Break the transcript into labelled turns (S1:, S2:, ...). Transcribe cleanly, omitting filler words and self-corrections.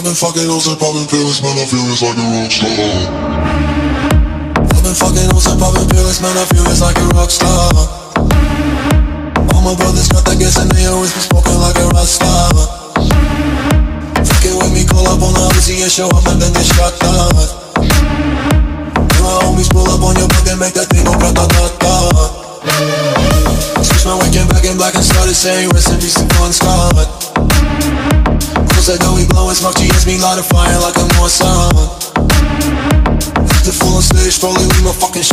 S1: I've been fucking hoes and popping pills, man, I feel it's like a rock star. I've been fucking hoes and popping pills, man, I feel it's like a rock star. All my brothers got that gas and they always be smoking like a rock star. Fucking with me, call up on the Uzi and show up and then get shot down. And my homies pull up on your block and make that thing go grata-ta-ta. Switch my waking back in black and started saying rest in peace to Bon Scott. Said that we blowin' smoke, GS me light a fire like a Mossad. The full on stage, probably leave my fucking